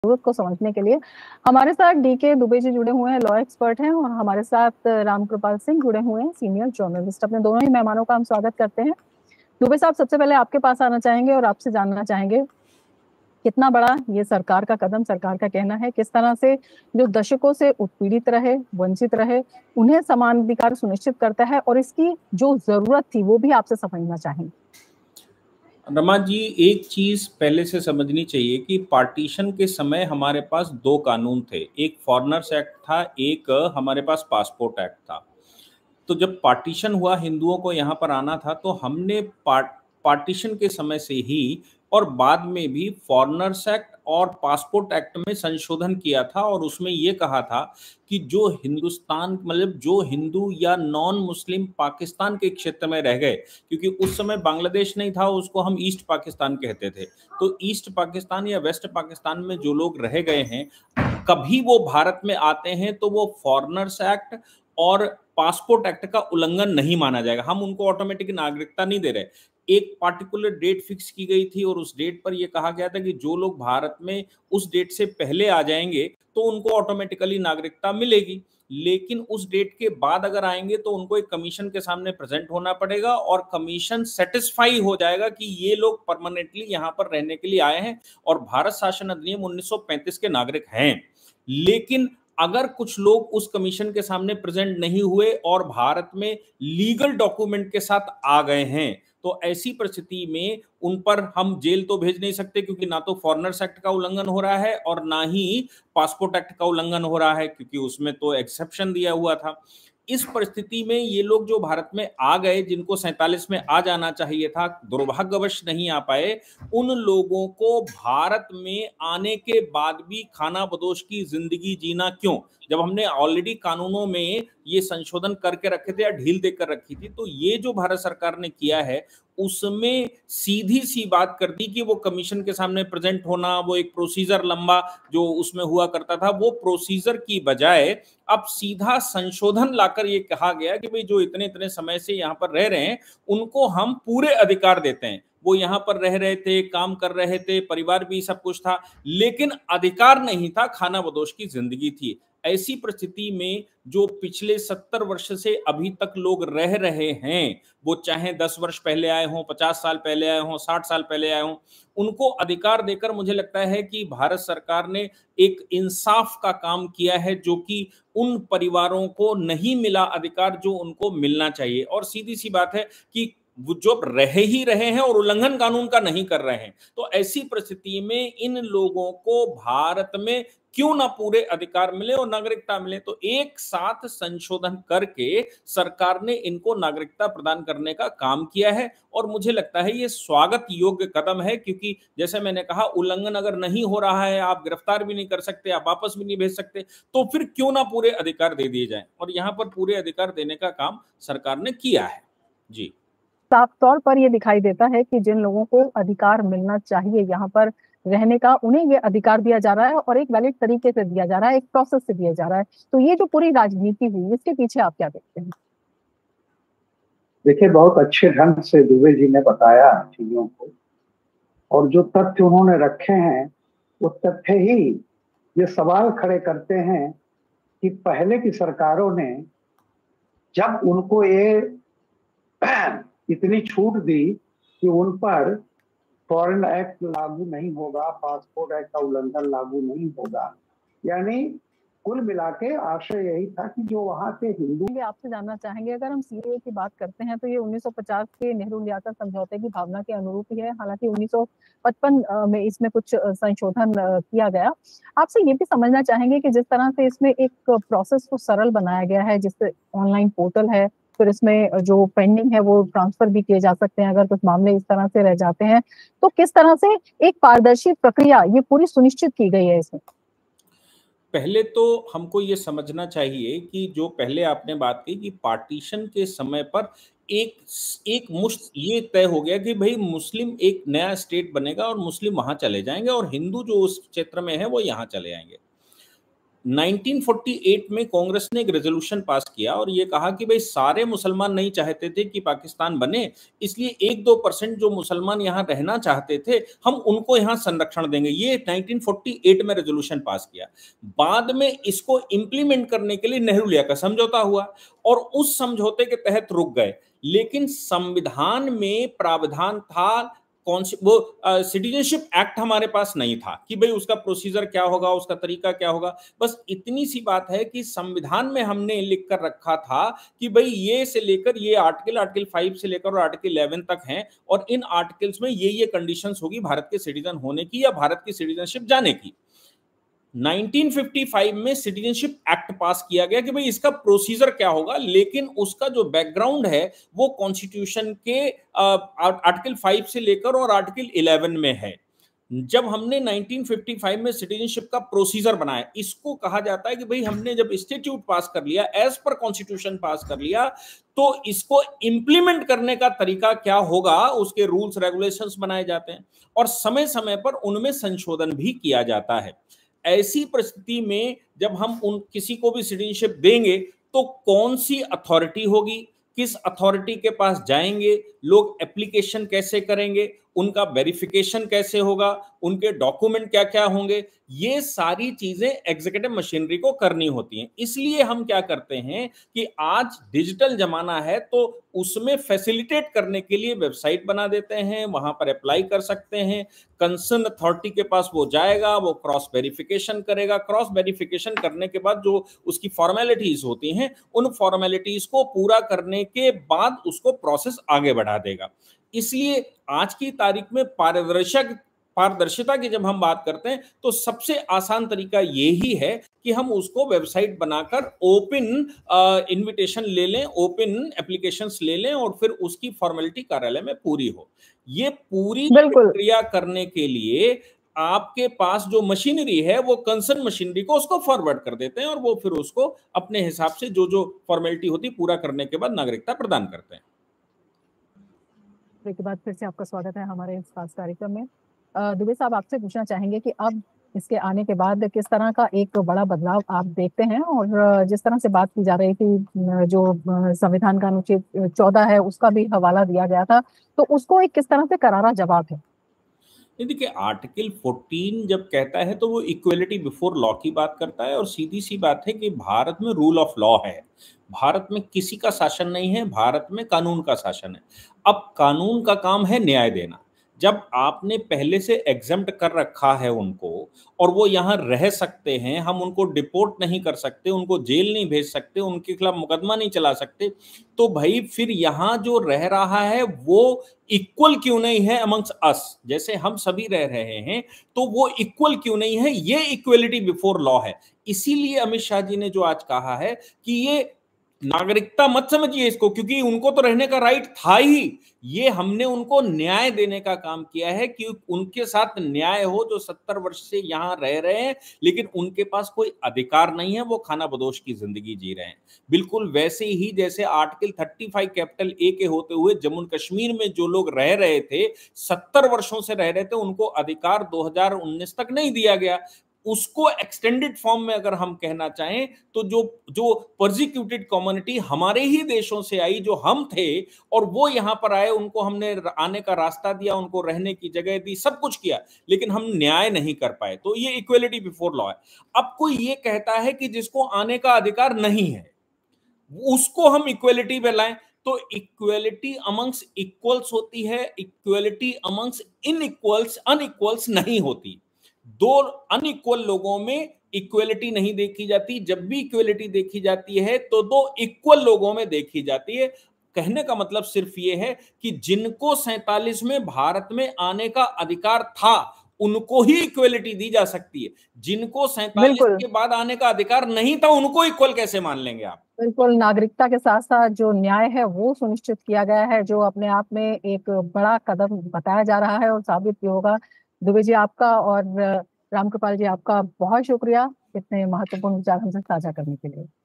जरूरत को समझने के लिए हमारे साथ डीके दुबे जी जुड़े हुए हैं, लॉ एक्सपर्ट हैं, और हमारे साथ रामकृपाल सिंह जुड़े हुए हैं, सीनियर जर्नलिस्ट। अपने दोनों ही मेहमानों का हम स्वागत करते हैं। दुबे साहब, सबसे पहले आपके पास आना चाहेंगे और आपसे जानना चाहेंगे कितना बड़ा ये सरकार का कदम, सरकार का कहना है, किस तरह से जो दशकों से उत्पीड़ित रहे, वंचित रहे, उन्हें समान अधिकार सुनिश्चित करता है, और इसकी जो जरूरत थी वो भी आपसे समझना चाहेंगे। रमा जी, एक चीज पहले से समझनी चाहिए कि पार्टीशन के समय हमारे पास दो कानून थे। एक फॉरेनर्स एक्ट था, एक हमारे पास पासपोर्ट एक्ट था। तो जब पार्टीशन हुआ, हिंदुओं को यहाँ पर आना था, तो हमने पार्टीशन के समय से ही और बाद में भी फॉरेनर्स एक्ट और पासपोर्ट एक्ट में संशोधन किया था, और उसमें ये कहा था कि जो हिंदुस्तान मतलब जो हिंदू या नॉन मुस्लिम पाकिस्तान के क्षेत्र में रह गए, क्योंकि उस समय बांग्लादेश नहीं था, उसको हम ईस्ट पाकिस्तान कहते थे, तो ईस्ट पाकिस्तान या वेस्ट पाकिस्तान में जो लोग रह गए हैं, कभी वो भारत में आते हैं तो वो फॉरेनर्स एक्ट और पासपोर्ट एक्ट का उल्लंघन नहीं माना जाएगा। हम उनको ऑटोमेटिक नागरिकता नहीं दे रहे। एक पार्टिकुलर डेट फिक्स की गई थी, और उस डेट पर यह कहा गया था कि जो लोग भारत में उस डेट से पहले आ जाएंगे तो उनको ऑटोमेटिकली नागरिकता मिलेगी, लेकिन उस डेट के बाद अगर आएंगे तो उनको एक कमीशन के सामने प्रेजेंट होना पड़ेगा, और कमीशन सेटिस्फाई हो जाएगा कि ये लोग परमानेंटली यहाँ पर रहने के लिए आए हैं और भारत शासन अधिनियम 1935 के नागरिक हैं। लेकिन अगर कुछ लोग उस कमीशन के सामने प्रेजेंट नहीं हुए और भारत में लीगल डॉक्यूमेंट के साथ आ गए हैं, तो ऐसी परिस्थिति में उन पर हम जेल तो भेज नहीं सकते, क्योंकि ना तो फॉरेनर्स एक्ट का उल्लंघन हो रहा है और ना ही पासपोर्ट एक्ट का उल्लंघन हो रहा है, क्योंकि उसमें तो एक्सेप्शन दिया हुआ था। इस परिस्थिति में ये लोग जो भारत में आ गए, जिनको 47 में आ जाना चाहिए था, दुर्भाग्यवश नहीं आ पाए, उन लोगों को भारत में आने के बाद भी खाना बदोश की जिंदगी जीना क्यों, जब हमने ऑलरेडी कानूनों में ये संशोधन करके रखे थे या ढील देकर रखी थी। तो ये जो भारत सरकार ने किया है, उसमें सीधी सी बात कर दी कि वो कमीशन के सामने प्रेजेंट होना, वो एक प्रोसीजर लंबा जो उसमें हुआ करता था, वो प्रोसीजर की बजाय अब सीधा संशोधन लाकर ये कहा गया कि भाई जो इतने इतने समय से यहाँ पर रह रहे हैं उनको हम पूरे अधिकार देते हैं। वो यहाँ पर रह रहे थे, काम कर रहे थे, परिवार भी सब कुछ था, लेकिन अधिकार नहीं था, खाना बदोश की जिंदगी थी। ऐसी परिस्थिति में जो पिछले 70 वर्ष से अभी तक लोग रह रहे हैं, वो चाहे 10 वर्ष पहले आए हों, 50 साल पहले आए हों, 60 साल पहले आए हों, उनको अधिकार देकर मुझे लगता है कि भारत सरकार ने एक इंसाफ का काम किया है, जो कि उन परिवारों को नहीं मिला अधिकार जो उनको मिलना चाहिए। और सीधी सी बात है कि वो जो रह ही रहे हैं और उल्लंघन कानून का नहीं कर रहे हैं, तो ऐसी परिस्थिति में इन लोगों को भारत में क्यों ना पूरे अधिकार मिले और नागरिकता मिले। तो एक साथ संशोधन करके सरकार ने इनको नागरिकता प्रदान करने का काम किया है, और मुझे लगता है ये स्वागत योग्य कदम है, क्योंकि जैसे मैंने कहा, उल्लंघन अगर नहीं हो रहा है, आप गिरफ्तार भी नहीं कर सकते, आप वापस भी नहीं भेज सकते, तो फिर क्यों ना पूरे अधिकार दे दिए जाएं। और यहाँ पर पूरे अधिकार देने का काम सरकार ने किया है। जी, साफ तौर पर ये दिखाई देता है कि जिन लोगों को अधिकार मिलना चाहिए यहाँ पर रहने का, उन्हें ये अधिकार दिया जा रहा है, और एक वैलिड तरीके से दिया जा रहा है, एक प्रोसेस से दिया जा रहा है। तो ये जो पूरी राजनीति हुई, इसके पीछे आप क्या देखते हैं? देखिए, बहुत अच्छे ढंग से दुबे जी ने बताया चीजों को, और जो तथ्य उन्होंने रखे हैं वो तथ्य ही ये सवाल खड़े करते हैं कि पहले की सरकारों ने जब उनको ये इतनी छूट दी कि उन पर फॉरेन एक्ट लागू नहीं होगा, पासपोर्ट एक्ट का उल्लंघन लागू नहीं होगा, यानी कुल मिला के आशय यही था कि जो वहां के हिंदू। आपसे जानना चाहेंगे, अगर हम सीएए की बात करते हैं तो ये 1950 के नेहरू लियाकत समझौते की भावना के अनुरूप ही है। हालांकि 1955 में इसमें कुछ संशोधन किया गया। आपसे ये भी समझना चाहेंगे कि जिस तरह से इसमें एक प्रोसेस को सरल बनाया गया है, जिससे ऑनलाइन पोर्टल है, फिर इसमें जो पेंडिंग है वो ट्रांसफर भी किए जा सकते हैं अगर कुछ मामले इस तरह से रह जाते हैं, तो किस तरह से एक पारदर्शी प्रक्रिया ये पूरी सुनिश्चित की गई है इसमें? पहले तो हमको ये समझना चाहिए कि जो पहले आपने बात की कि पार्टीशन के समय पर एक मुश्त ये तय हो गया कि भाई मुस्लिम एक नया स्टेट बनेगा और मुस्लिम वहां चले जाएंगे और हिंदू जो उस क्षेत्र में है वो यहाँ चले आएंगे। 1948 में कांग्रेस ने एक रेजोल्यूशन पास किया और ये कहा कि भाई सारे मुसलमान नहीं चाहते थे कि पाकिस्तान बने, इसलिए 1-2% जो मुसलमान यहाँ रहना चाहते थे हम उनको यहाँ संरक्षण देंगे। ये 1948 में रेजोल्यूशन पास किया। बाद में इसको इंप्लीमेंट करने के लिए नेहरू लिया का समझौता हुआ और उस समझौते के तहत रुक गए, लेकिन संविधान में प्रावधान था कौन सी वो सिटीजनशिप एक्ट हमारे पास नहीं था कि भाई उसका प्रोसीजर क्या होगा, उसका तरीका क्या होगा। बस इतनी सी बात है कि संविधान में हमने लिख कर रखा था कि भाई ये से लेकर ये आर्टिकल 5 से लेकर और आर्टिकल 11 तक हैं और इन आर्टिकल्स में ये कंडीशंस होगी भारत के सिटीजन होने की या भारत की सिटीजनशिप जाने की। 1955 में सिटीजनशिप एक्ट पास किया गया कि भाई इसका प्रोसीजर क्या होगा, लेकिन उसका जो बैकग्राउंड है वो कॉन्स्टिट्यूशन के आर्टिकल 5 से लेकर और आर्टिकल 11 में है। जब हमने 1955 में सिटीजनशिप का प्रोसीजर बनाया, इसको कहा जाता है कि भाई हमने जब स्टैट्यूट पास कर लिया, एज पर कॉन्स्टिट्यूशन पास कर लिया, तो इसको इंप्लीमेंट करने का तरीका क्या होगा, उसके रूल्स रेगुलेशंस बनाए जाते हैं और समय समय पर उनमें संशोधन भी किया जाता है। ऐसी परिस्थिति में जब हम उन किसी को भी सिटीजनशिप देंगे तो कौन सी अथॉरिटी होगी, किस अथॉरिटी के पास जाएंगे, लोग एप्लीकेशन कैसे करेंगे, उनका वेरिफिकेशन कैसे होगा, उनके डॉक्यूमेंट क्या क्या होंगे, ये सारी चीजें एग्जीक्यूटिव मशीनरी को करनी होती हैं। इसलिए हम क्या करते हैं कि आज डिजिटल जमाना है तो उसमें फैसिलिटेट करने के लिए वेबसाइट बना देते हैं, वहां पर अप्लाई कर सकते हैं, कंसर्न अथॉरिटी के पास वो जाएगा, वो क्रॉस वेरिफिकेशन करेगा, क्रॉस वेरिफिकेशन करने के बाद जो उसकी फॉर्मेलिटीज होती हैं उन फॉर्मेलिटीज को पूरा करने के बाद उसको प्रोसेस आगे बढ़ा देगा। इसलिए आज की तारीख में पारदर्शिता की जब हम बात करते हैं तो सबसे आसान तरीका यही है कि हम उसको वेबसाइट बनाकर ओपन इनविटेशन ले लें, ओपन एप्लीकेशंस ले लें और फिर उसकी फॉर्मेलिटी कार्यालय में पूरी हो। ये पूरी प्रक्रिया करने के लिए आपके पास जो मशीनरी है वो कंसर्न मशीनरी को उसको फॉरवर्ड कर देते हैं और वो फिर उसको अपने हिसाब से जो जो फॉर्मेलिटी होती पूरा करने के बाद नागरिकता प्रदान करते हैं। के बाद फिर से आपका स्वागत है हमारे इस खास कार्यक्रम में। दुबे साहब, आपसे पूछना चाहेंगे कि अब इसके आने के बाद किस तरह का एक बड़ा बदलाव आप देखते हैं और जिस तरह से बात की जा रही थी जो संविधान का अनुच्छेद 14 है उसका भी हवाला दिया गया था, तो उसको एक किस तरह से करारा जवाब है? देखिए, आर्टिकल 14 जब कहता है तो वो इक्वलिटी बिफोर लॉ की बात करता है और सीधी सी बात है कि भारत में रूल ऑफ लॉ है, भारत में किसी का शासन नहीं है, भारत में कानून का शासन है। अब कानून का काम है न्याय देना। जब आपने पहले से एग्जम्प्ट कर रखा है उनको और वो यहाँ रह सकते हैं, हम उनको डिपोर्ट नहीं कर सकते, उनको जेल नहीं भेज सकते, उनके खिलाफ मुकदमा नहीं चला सकते, तो भाई फिर यहाँ जो रह रहा है वो इक्वल क्यों नहीं है अमंग्स अस? जैसे हम सभी रह रहे हैं तो वो इक्वल क्यों नहीं है? ये इक्वलिटी बिफोर लॉ है। इसीलिए अमित शाह जी ने जो आज कहा है कि ये नागरिकता मत समझिए इसको, क्योंकि उनको तो रहने का राइट था ही, ये हमने उनको न्याय देने का काम किया है कि उनके साथ न्याय हो जो 70 वर्ष से यहाँ रह रहे हैं लेकिन उनके पास कोई अधिकार नहीं है, वो खाना बदोश की जिंदगी जी रहे हैं। बिल्कुल वैसे ही जैसे आर्टिकल 35 कैपिटल ए के होते हुए जम्मू कश्मीर में जो लोग रह रहे थे, 70 वर्षों से रह रहे थे, उनको अधिकार 2019 तक नहीं दिया गया। उसको एक्सटेंडेड फॉर्म में अगर हम कहना चाहें तो जो परसिक्यूटेड कम्युनिटी हमारे ही देशों से आई, जो हम थे और वो यहां पर आए, उनको हमने आने का रास्ता दिया, उनको रहने की जगह दी, सब कुछ किया, लेकिन हम न्याय नहीं कर पाए। तो ये इक्वलिटी बिफोर लॉ है। अब कोई ये कहता है कि जिसको आने का अधिकार नहीं है उसको हम इक्वलिटी पे लाएं, तो इक्वलिटी अमंग्स इक्वल्स होती है, इक्वलिटी अमंग्स अनइक्वल्स नहीं होती। दो अनइक्वल लोगों में इक्वलिटी नहीं देखी जाती, जब भी इक्वलिटी देखी जाती है तो दो इक्वल लोगों में देखी जाती है। कहने का मतलब सिर्फ ये है कि जिनको 47 में भारत में आने का अधिकार था उनको ही इक्वलिटी दी जा सकती है, जिनको 47 के बाद आने का अधिकार नहीं था उनको इक्वल कैसे मान लेंगे आप? बिल्कुल, नागरिकता के साथ साथ जो न्याय है वो सुनिश्चित किया गया है, जो अपने आप में एक बड़ा कदम बताया जा रहा है और साबित भी होगा। दुबे जी आपका और रामकृपाल जी आपका बहुत शुक्रिया इतने महत्वपूर्ण विचार हमसे साझा करने के लिए।